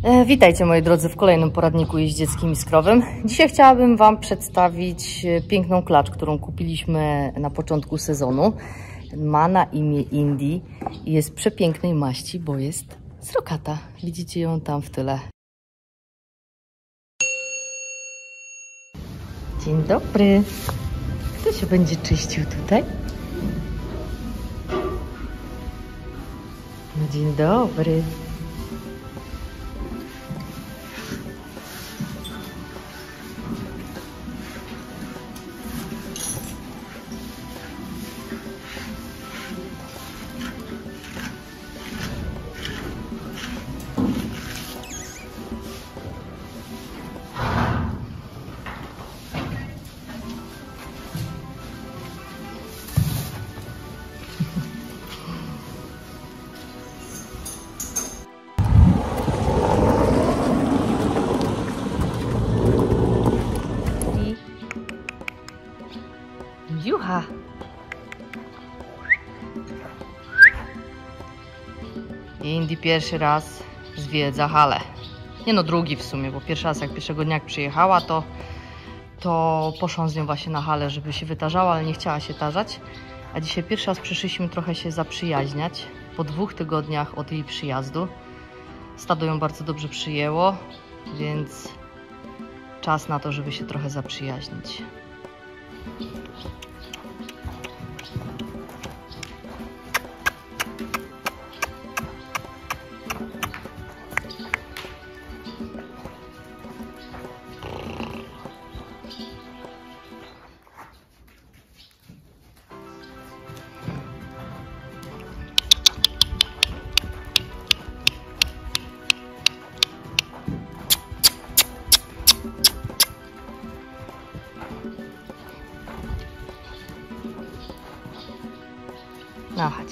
Witajcie moi drodzy w kolejnym poradniku jeździeckim i skrowym. Dzisiaj chciałabym Wam przedstawić piękną klacz, którą kupiliśmy na początku sezonu. Ma na imię Indy i jest przepięknej maści, bo jest srokata. Widzicie ją tam w tyle. Dzień dobry. Kto się będzie czyścił tutaj? No dzień dobry. Jucha. Indy pierwszy raz zwiedza halę. Nie no, drugi w sumie, bo pierwszy raz jak pierwszego dnia jak przyjechała, to poszłam z nią właśnie na halę, żeby się wytarzała, ale nie chciała się tarzać. A dzisiaj pierwszy raz przyszliśmy trochę się zaprzyjaźniać. Po 2 tygodniach od jej przyjazdu. Stado ją bardzo dobrze przyjęło, więc czas na to, żeby się trochę zaprzyjaźnić. No chodź.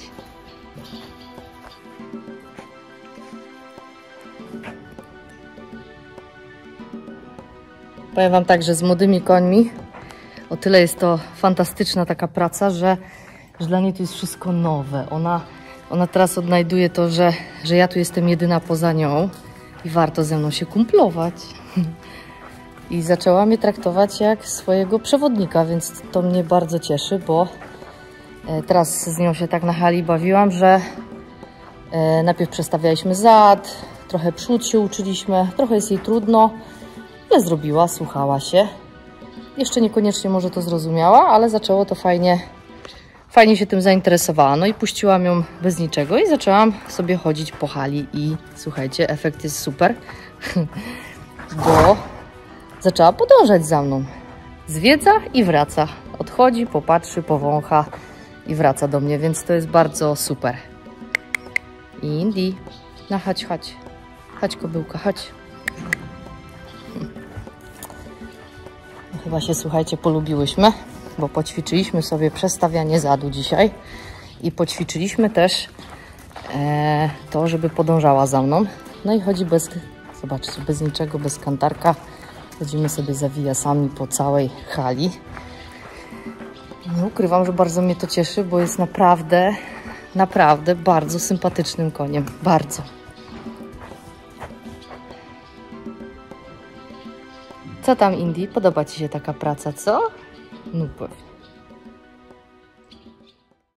Powiem Wam tak, że z młodymi końmi o tyle jest to fantastyczna taka praca, że dla niej to jest wszystko nowe. Ona teraz odnajduje to, że ja tu jestem jedyna poza nią i warto ze mną się kumplować. I zaczęła mnie traktować jak swojego przewodnika, więc to mnie bardzo cieszy, bo teraz z nią się tak na hali bawiłam, że najpierw przestawialiśmy zad, trochę przód się uczyliśmy, trochę jest jej trudno, ale zrobiła, słuchała się. Jeszcze niekoniecznie może to zrozumiała, ale zaczęło to fajnie się tym zainteresowała. No i puściłam ją bez niczego i zaczęłam sobie chodzić po hali i słuchajcie, efekt jest super, bo zaczęła podążać za mną. Zwiedza i wraca. Odchodzi, popatrzy, powącha i wraca do mnie, więc to jest bardzo super. Indy, no chodź, chodź. Chodź, kobyłka, chodź. No, chyba się, słuchajcie, polubiłyśmy, bo poćwiczyliśmy sobie przestawianie zadu dzisiaj i poćwiczyliśmy też to, żeby podążała za mną. No i chodzi bez, zobaczcie, bez niczego, bez kantarka. Chodzimy sobie za wijasami po całej hali. Nie ukrywam, że bardzo mnie to cieszy, bo jest naprawdę bardzo sympatycznym koniem. Bardzo. Co tam, Indy? Podoba Ci się taka praca, co? No pewnie.